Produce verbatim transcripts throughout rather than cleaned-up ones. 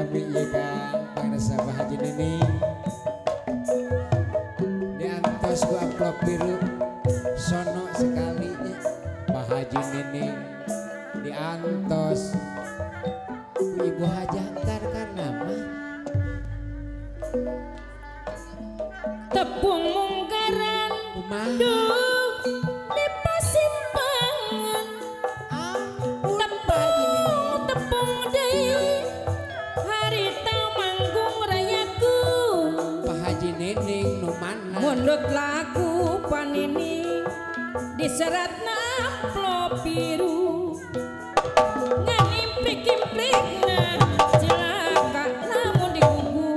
nami ya Kang pangresa Pak Haji Nini diantos ku amplop biru sono sekali Pak Haji Nini diantos ku Ibu Hajantar karena mah tepung mungkaran kumaha duh di pasimpangan tepung tepung deui harita manggung rayaku Pak Haji Nining nu mana mundut lagu panini diseratna amplop biru nganimplik-implikna cilaka lamun digugu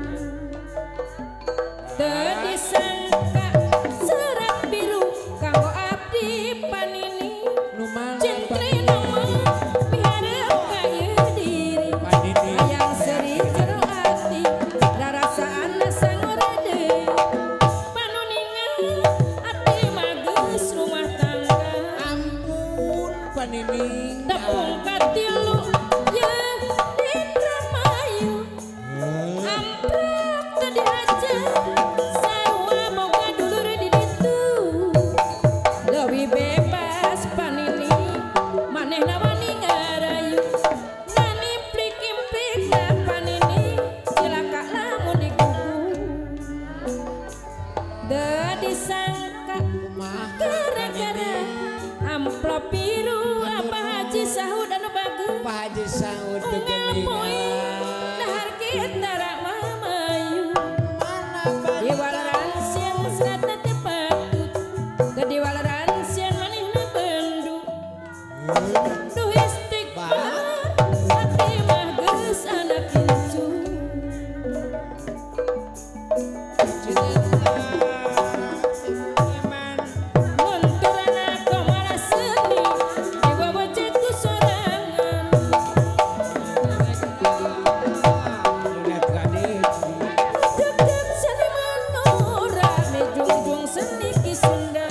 teu disangka serat biru kanggo abdi panini nu mana centrina mah miharep ka ieu diri Panini hayang seri jero ati rarasaan sangora deui panuningan abdi mah geus rumah tangga ampun Panini tepung katilu ya Indramayu amprok tadi aja sawa boga dulur di ditu leuwih bebas panini manehna wani ngarayu nanimplik-implikna panini cilaka lamun digugu teu disangka gara-gara amplop biru apa Haji Sahud anu bagus Pak Haji Saud tuh ngapoin geningan dahar kita rak mamayu mana di walaran siang seratna teu patut ke di walaran siang manehna bendu duh istighfar hati mah geus anak incu munturana komara seni dibawa ceku sorangan deket seniman ora me jungjung seni ki Sunda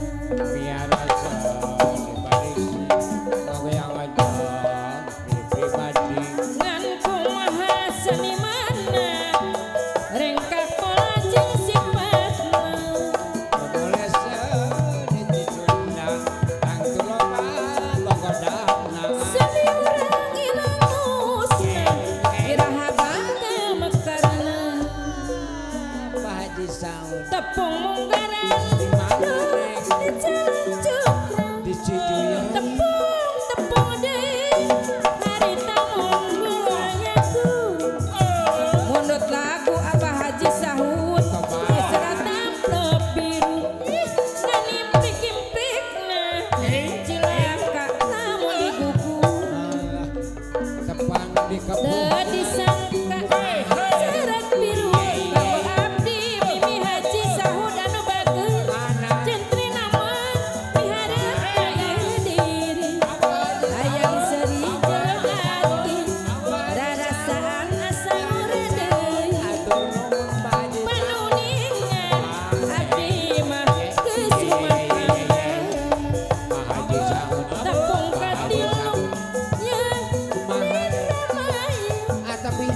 ngan kumaha senimana rengka pola jeung sifatna seni urang ilamusna iraha bangga mekarna tepung munggaran di jalan cukra tepung tepung deui harita munggung rayaku mundut lagu Abah Haji Sahud diserat amplop biru nganimplik-implikna cilaka lamun digugu teu disangka serat biru kanggo abdi mimi Haji Sahud anu bageus centrina mah miharep ka ieu diri hayang seri jero ati rarasaan asa ngora deui panuningan abdi mah geus rumah tangga tepung katilu ya Indramayu tapi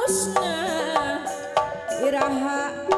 iraha